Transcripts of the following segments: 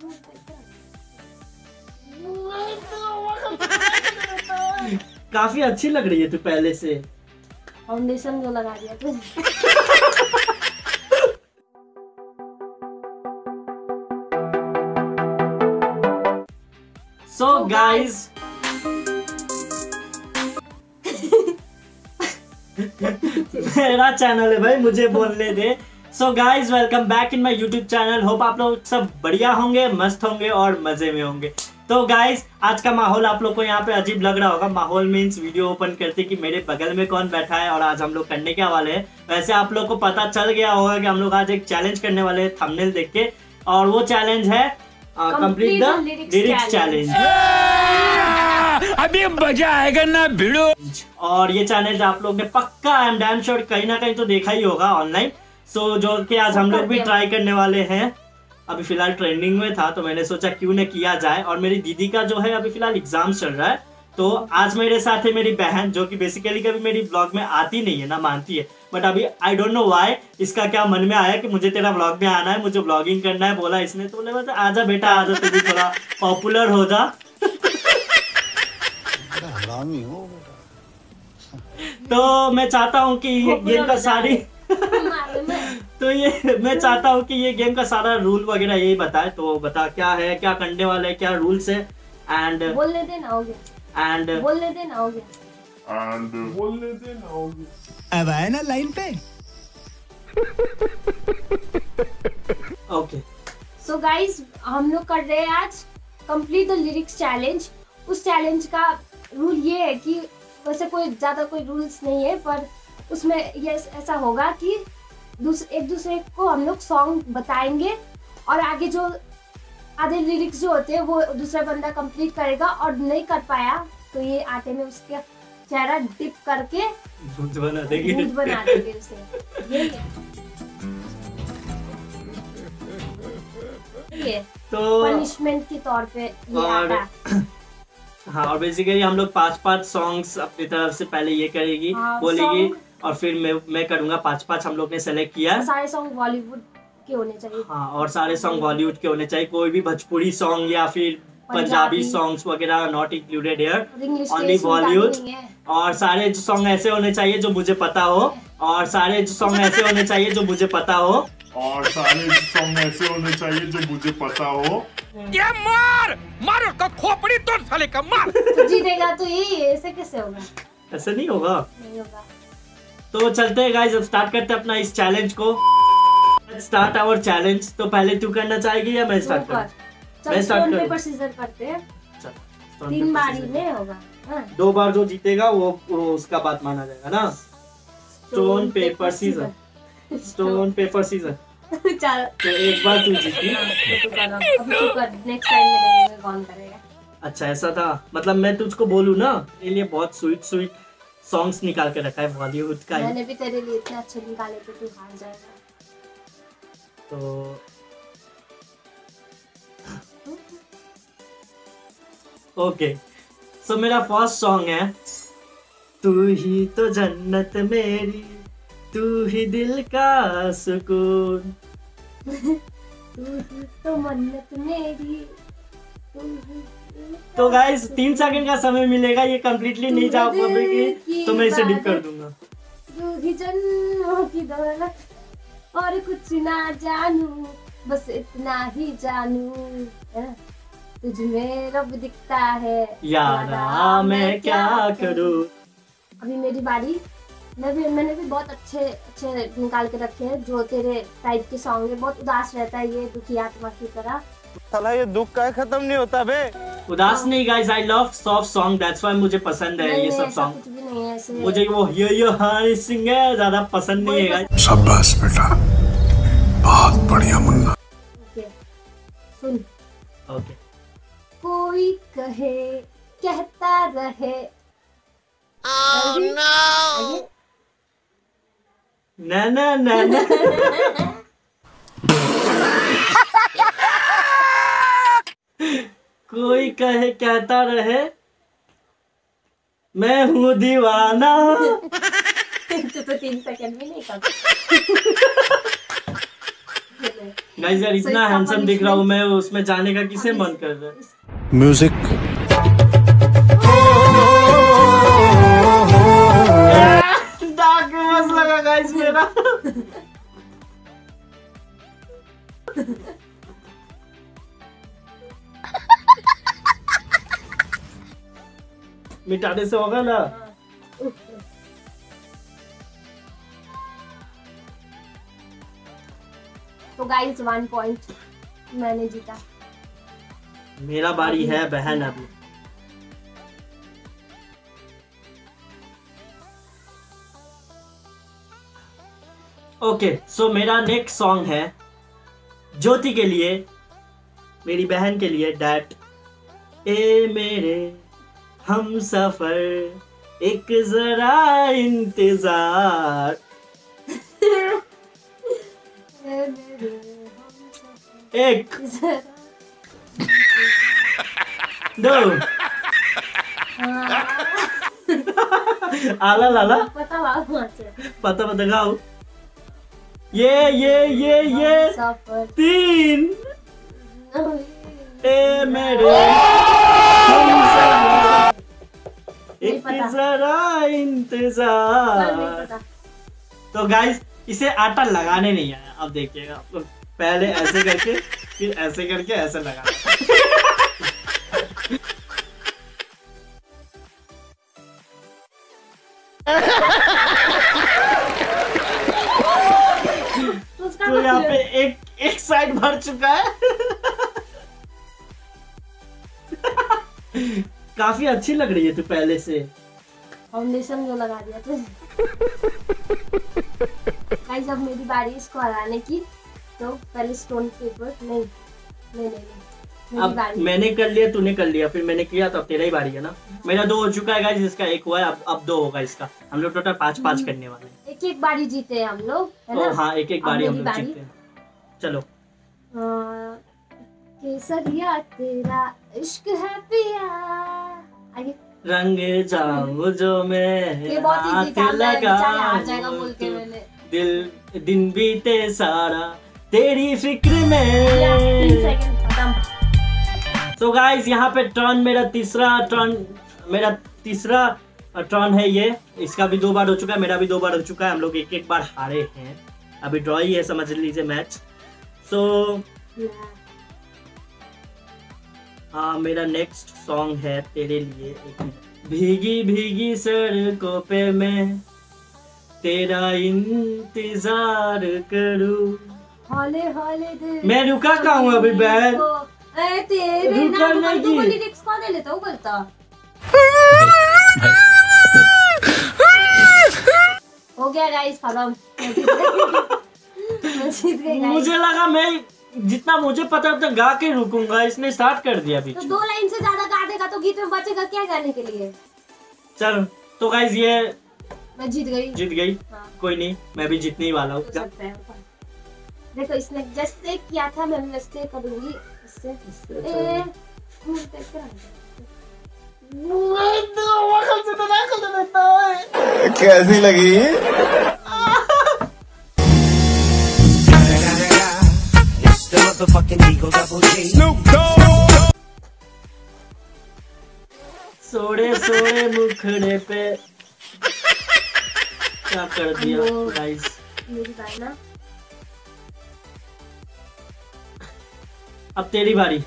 काफी अच्छी लग रही है तू पहले से। फाउंडेशन जो लगा दिया तू। So guys, मेरा चैनल है भाई, मुझे बोलने दे। So guys, welcome back in my YouTube channel. Hope आप लोग सब बढ़िया होंगे, मस्त होंगे और मजे में होंगे। तो गाइज, आज का माहौल आप लोग को यहाँ पे अजीब लग रहा होगा। माहौल मीन्स वीडियो ओपन करते कि मेरे बगल में कौन बैठा है और आज हम लोग करने क्या वाले हैं। वैसे आप लोग को पता चल गया होगा कि हम लोग आज एक चैलेंज करने वाले हैं थंबनेल देख के, और वो चैलेंज है कंप्लीट द लिरिक्स चैलेंज। अभी मजा आएगा ना भिड़ो। और ये चैलेंज आप लोग ने पक्का आई एम डैम श्योर कहीं ना कहीं तो देखा ही होगा ऑनलाइन। सो जो कि आज हम लोग भी ट्राई करने वाले हैं। अभी फिलहाल ट्रेंडिंग में था तो मैंने सोचा क्यों न किया जाए। और मेरी दीदी का जो है अभी फिलहाल एग्जाम चल रहा है, तो आज मेरे साथ है मेरी बहन, जो कि बेसिकली कभी मेरी ब्लॉग में आती नहीं है ना मानती है, बट अभी आई डोंट नो व्हाई इसका क्या मन में आया कि मुझे तेरा ब्लॉग में आना है, मुझे ब्लॉगिंग करना है बोला इसने। तो बोले आजा बेटा आजा, तू भी थोड़ा पॉपुलर हो जा। तो मैं चाहता हूँ कि ये गेम का सारी तो ये मैं चाहता हूँ कि ये गेम का सारा रूल वगैरह यही बताए। तो बता क्या है, क्या करने वाले, क्या रूल्स है। एंड बोलने देना होगे, एंड बोलने देना होगे, एंड बोलने देना होगे। अब आए ना लाइन पे। ओके। सो गाइस, हम लोग कर रहे हैं आज कंप्लीट द लिरिक्स चैलेंज। उस चैलेंज का रूल ये है कि वैसे कोई ज्यादा कोई रूल्स नहीं है, पर उसमें ये ऐसा होगा कि एक दूसरे को हम लोग सॉन्ग बताएंगे और आगे जो आधे लिरिक्स जो होते हैं वो दूसरा बंदा कंप्लीट करेगा, और नहीं कर पाया तो ये आटे में उसका चेहरा डिप करके दूध बना देंगे उसे। ये तो पनिशमेंट के तौर पे ये आता है। हाँ, और बेसिकली हम लोग 5-5 सॉन्ग्स अपनी तरफ से पहले ये करेगी, बोलेगी, और फिर मैं करूंगा 5-5 हम लोग ने सेलेक्ट किया। सारे सॉन्ग बॉलीवुड के होने चाहिए। हाँ, और सारे सॉन्ग बॉलीवुड के होने चाहिए। कोई भी भोजपुरी सॉन्ग या फिर पंजाबी सॉन्ग्स वगैरह not included here, only Bollywood. और सारे सॉन्ग ऐसे होने चाहिए जो मुझे पता हो, और सारे सॉन्ग ऐसे होने चाहिए जो मुझे पता हो, और सारे सॉन्ग ऐसे होने चाहिए जो मुझे पता हो। ये मार उसका खोपड़ी तोड़ साले का मार। तो जीतेगा तो यही है, ऐसे कैसे होगा? ऐसे नहीं होगा। नहीं होगा। तो चलते हैं गाइस, अब स्टार्ट करते हैं अपना इस चैलेंज को। Start our challenge. तो पहले तू करना चाहेगी या मैं स्टार्ट करूं? मैं स्टार्ट करूं। पेपर सीजर करते हैं। चल, 3 बारी में होगा। 2 बार जो जीतेगा वो उसका बात माना जाएगा ना। Stone paper scissor, stone paper scissor. तो एक बार तू जीती। नेक्स्ट टाइम में कौन करेगा? अच्छा ऐसा था, मतलब मैं तुझको बोलूं ना, ये लिए बहुत स्वीट सॉन्ग्स निकाल के रखा है बॉलीवुड का। मैंने भी तेरे लिए इतने अच्छे निकाले थे, तू हार जाएगा। तो ओके, सो मेरा फर्स्ट सॉन्ग है तू ही तो जन्नत मेरी, तू ही दिल का सुकून, तू ही तो मन्नत मेरी, तू ही। तो गाइस 3 सेकंड का समय मिलेगा, ये कंप्लीटली नहीं जा पाएगी तो मैं इसे डिप कर दूंगा। तू ही जन्मों की दौलत और कुछ ना जानू, बस इतना ही जानू, तुझ में रब दिखता है यारा मैं क्या करूं। अभी मेरी बारी। मैंने भी बहुत अच्छे निकाल के रखे हैं जो तेरे टाइप के सॉन्ग है। बहुत उदास रहता है ये, दुखी आत्मा की तरह। साला ये दुख का खत्म नहीं होता बे। उदास नहीं guys, I love soft song, that's why मुझे पसंद है ये सब सॉन्ग। कुछ भी नहीं है ऐसे। मुझे वो ये हाय सिंग है ज्यादा पसंद नहीं है गाइस। शाबाश बेटा, बहुत बढ़िया मुन्ना। ओके सुन। ओके। कोई कहे कहता रहे, Oh no! ना ना ना ना। कोई कहे कहता रहे, मैं हूँ दीवाना। तो 3 सेकंड भी नहीं कर। में। गाइस यार इतना इसका हैंडसम दिख रहा हूँ punishment- मैं, उसमें जाने का किसे मन कर रहा है। म्यूजिक डाक बस लगा गाइस मेरा। मिटाने से होगा ना। तो गाइस 1 पॉइंट मैंने जीता। मेरा बारी है बहन अभी। ओके सो मेरा नेक्स्ट सॉन्ग है ज्योति के लिए, मेरी बहन के लिए, डैट ए मेरे हम सफर एक जरा इंतजार। एक दो आला लाला पता गाओ। ये सफर 3 ए मेरे हम सफर एक पता। जरा नहीं इंतजार। पता। तो गाइस इसे आटा लगाने नहीं आया, अब देखिएगा आप लोग। पहले ऐसे करके फिर ऐसे करके ऐसे लगाना। उसका तो यहाँ पे एक साइड भर चुका है। काफी अच्छी लग रही है तू पहले से। फाउंडेशन जो लगा दिया तो गाइस अब मेरी बारी इसको हराने की। तो पहले स्टोन पेपर नहीं मेरी अब बारी। मैंने कर लिया, तूने कर लिया, फिर मैंने किया, तो अब तेरा ही बारी है ना। मेरा 2 हो चुका है गाइस, इसका 1 हुआ है, अब 2 होगा इसका। हम लोग टोटल 5-5 करने वाले हैं। एक एक बारी जीते हैं हम लोग, है ना? तो हाँ एक अब बारी हम मेरी लोग बारी। जीतते हैं। चलो केसरिया तेरा इश्क है पिया। आगे रंग जाऊं जो मैं ये बहुत हाथ इजी था, मैं बेचारे हार लगाऊं जाएगा बोल के तो मैंने दिन बीते सारा तेरी फिक्र या, 3 में। सेकंड खत्म। तो गाइस यहाँ पे टर्न मेरा तीसरा टर्न है ये। इसका भी 2 बार हो चुका है, मेरा भी 2 बार हो चुका है। हम लोग एक बार हारे हैं, अभी ड्रॉ ही है, समझ लीजिए मैच। सो हाँ मेरा नेक्स्ट सॉन्ग है तेरे लिए। एक मिनट। भीगी भीगी सड़कों पे मैं तेरा इंतजार करूं। हौले हौले दिल मैं रुका कहाँ हूँ अभी बहन? ए तेरे रुका नाम नहीं। पर तो लिरिक्स कौन ले लेता हूँ बोलता। हो गया गाइस खत्म। मैं जीत गई guys। मुझे लगा मैं जितना मुझे पता उतना गा के रुकूंगा, इसने स्टार्ट कर दिया तो बीच में। 2 लाइन से ज्यादा गा देगा तो गीत में बचेगा क्या गाने के लिए। चलो तो गाइस ये मैं जीत गई। जीत गई। हाँ। कोई नहीं, मैं भी जीतने ही वाला हूँ। हो सकता है। देखो इसने जैसे किया था मैं वैसे करूंगी इससे। ए, कैसी लगी? सोड़े सोड़े मुखड़े पे क्या कर दिया गाइस। मेरी बारी ना। अब तेरी बारी।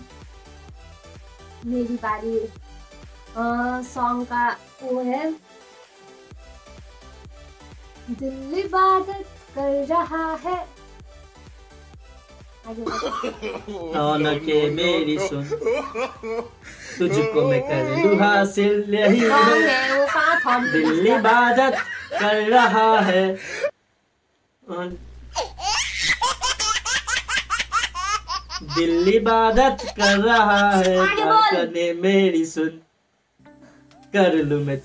मेरी बारी। सॉन्ग का वो है दिल इबादत कर रहा है। आगे बढ़ो। रौनक के मेरी सुन तुझको मैं कर लूं हासिल यही सॉन्ग है। है वो कहाँ था। दिल इबादत कर रहा है। दिल इबादत कर रहा है। आगे बोल। धड़कने मेरी सुन कर लूं मैं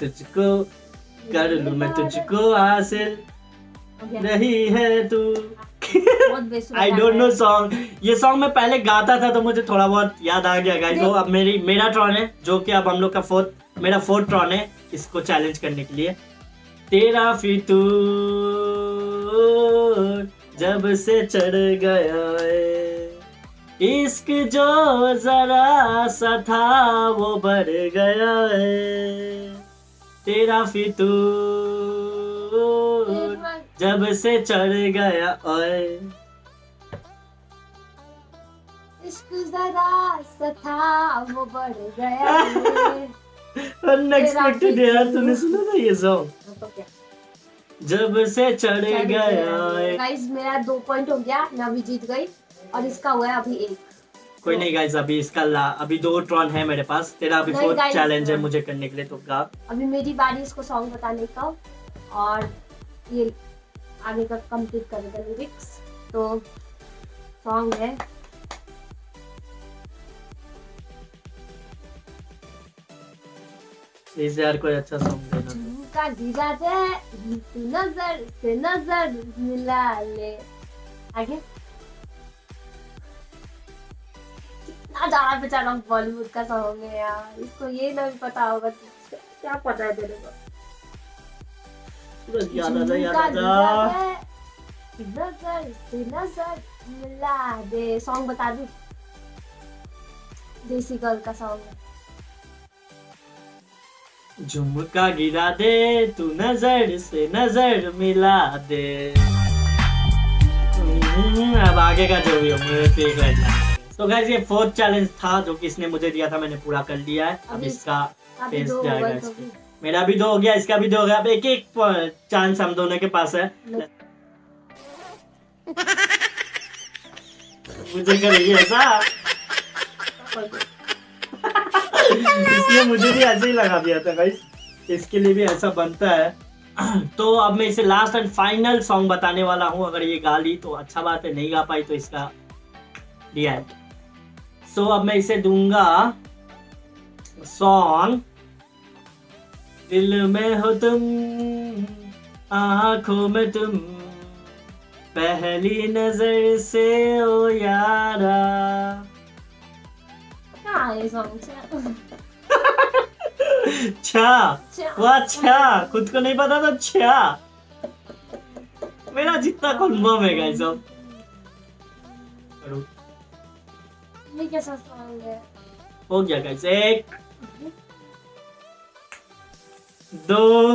तुझको हासिल हो गया। रही है तू। बहुत बेसुरा आई डोंट नो सॉन्ग। ये सॉन्ग मैं पहले गाता था तो मुझे थोड़ा बहुत याद आ गया गाइस। तो अब मेरा टर्न है, जो कि अब हम लोग का मेरा 4th टर्न है इसको चैलेंज करने के लिए। तेरा फितूर जब से चढ़ गया है इश्क जो जरा सा था वो बढ़ गया है तेरा फितूर जब से चढ़ गया ओए इश्क जरा सा था वो बढ़ गया है। अनएक्सपेक्टेड यार, तूने सुना था ये सॉन्ग? तो क्या जब से चढ़ गया है। गाइस मेरा 2 पॉइंट हो गया, मैं अभी जीत गई और इसका हुआ है अभी 1। कोई नहीं गाइस, अभी इसका अभी 2 टर्न है मेरे पास, तेरा अभी नहीं 4th guys, चैलेंज है मुझे करने के लिए, तो गा। अभी मेरी बारी इसको सॉन्ग बताने का और ये आगे का कंप्लीट करेगा लिरिक्स। तो सॉन्ग है प्लीज यार कोई अच्छा सॉन्ग देना। झुमका गिरा दे तू नजर से नजर मिला ले। आगे कितना ज्यादा बेचारा बॉलीवुड का सॉन्ग है यार, इसको ये नहीं पता होगा तो क्या पता है तेरे को। याद आ जा, याद आ जा। नजर से नजर मिला दे। सॉन्ग बता दूं? देसी गर्ल का सॉन्ग है। झुमका गिरा दे तू नजर से नजर मिला दे। अब आगे का जो भी हो मुझे देख लेना। तो गाइस ये 4th चैलेंज था जो कि इसने मुझे दिया था, मैंने पूरा कर लिया है। अब इसका टेस्ट जाएगा इसमें। मेरा भी 2 हो गया, इसका भी 2 हो गया। अब एक चांस हम दोनों के पास है। मुझे करेगी ऐसा? इसलिए मुझे भी ऐसे ही लगा दिया था गाइस, इसके लिए भी ऐसा बनता है। तो अब मैं इसे लास्ट एंड फाइनल सॉन्ग बताने वाला हूँ। अगर ये गा ली तो अच्छा बात है, नहीं गा पाई तो इसका दिया है। सो अब मैं इसे दूंगा सॉन्ग दिल में हो तुम आंखों में तुम पहली नजर से ओ यारा। क्या है सॉन्ग? अच्छा खुद को नहीं पता तो अच्छा मेरा जितना कन्फर्म है गाइस। अब ये कैसा सॉन्ग है? हो गया गाइस। 1 2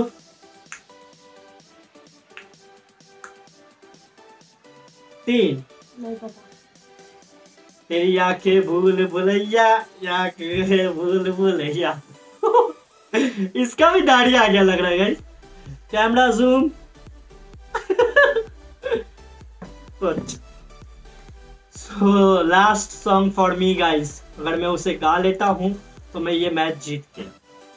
3। नहीं पता। तेरी आंखें भूल भुलैया, आंखें भूल भुलैया। इसका भी दाढ़ी आ गया लग रहा है guys. Camera zoom. So last song for me guys. अगर मैं उसे गा लेता हूँ तो मैं ये मैच जीत गया।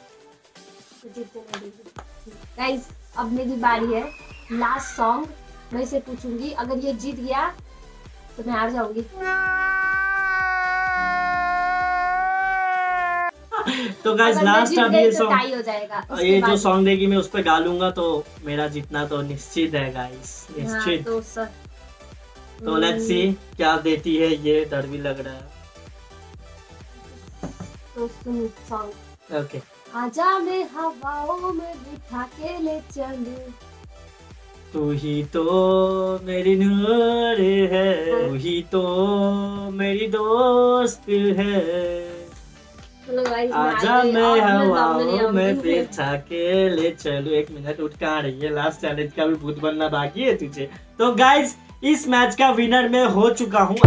गाइस अब मेरी बारी है। लास्ट सॉन्ग मैं इसे पूछूंगी, अगर ये जीत गया तो मैं हार जाऊंगी। तो गाइस लास्ट अब ये सॉन्ग टाई हो जाएगा। ये जो सॉन्ग देगी मैं उस पर गा लूंगा तो मेरा जीतना तो निश्चित है गाइस, निश्चित। तो लेट्स सी क्या देती है ये, डर भी लग रहा है। तो सुन सॉन्ग। ओके। आजा मैं हवाओं में बिठा के ले चलूं, तू ही तो मेरी नूर है, तू ही तो मेरी दोस्त है। आजा मैं हवाओं में बिठा के ले चलूं। 1 मिनट उठ कहाँ रही है? लास्ट चैलेंज का भी भूत बनना बाकी है तुझे। तो गाइस इस मैच का विनर मैं हो चुका हूँ।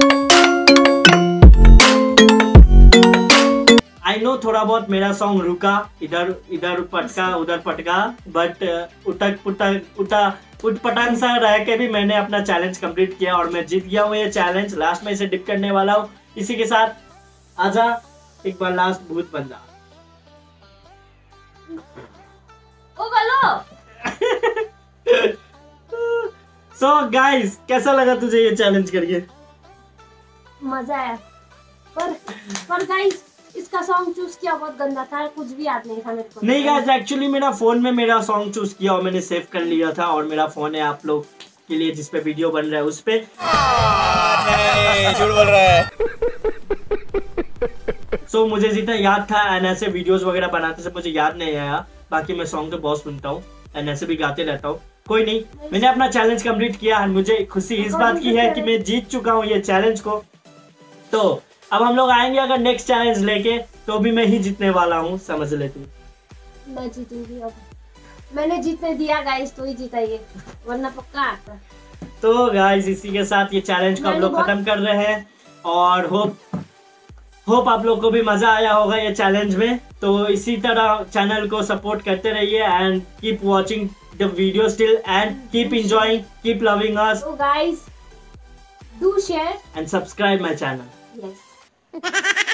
आई नो थोड़ा बहुत मेरा सॉन्ग रुका, इधर पटका उधर पटका, बट उठ पटांग सा रह के भी मैंने अपना चैलेंज कंप्लीट किया और मैं जीत गया हूँ ये चैलेंज। लास्ट में इसे डिप करने वाला हूँ। इसी के साथ आजा एक बार लास्ट भूत बन जा। ओ बोलो। सो गाइस कैसा लगा तुझे ये चैलेंज करके? मजा आया। पर गाइस इसका सॉन्ग चूज किया बहुत गंदा था, कुछ भी याद नहीं था मेरे को। नहीं गाइस एक्चुअली मेरा फोन में मेरा सॉन्ग चूज किया और मैंने सेव कर लिया था, और मेरा फोन है आप लोग के लिए जिस पे वीडियो बन रहा है उस पे। झूठ बोल रहा है। सो मुझे जितना याद था एंड ऐसे वीडियोस वगैरह बनाते से मुझे याद नहीं आया। बाकी मैं सॉन्ग तो बहुत सुनता हूँ एंड ऐसे भी गाते रहता हूँ। कोई नहीं, मैंने अपना चैलेंज कंप्लीट किया और मुझे खुशी इस बात की है कि मैं जीत चुका हूँ ये चैलेंज को। तो अब हम लोग आएंगे अगर नेक्स्ट चैलेंज लेके, तो भी मैं ही जीतने वाला हूँ, समझ ले तू। मैं जीतूंगी अब, मैंने जीतने दिया गाइस तो ही जीता ये, वरना पक्का आता। तो गाइस इसी के साथ ये चैलेंज को हम लोग खत्म कर रहे हैं और होप आप लोग को भी मजा आया होगा ये चैलेंज में। तो इसी तरह चैनल को सपोर्ट करते रहिए and keep watching the video still and keep enjoying, keep loving us. So guys, do share and subscribe my channel. yes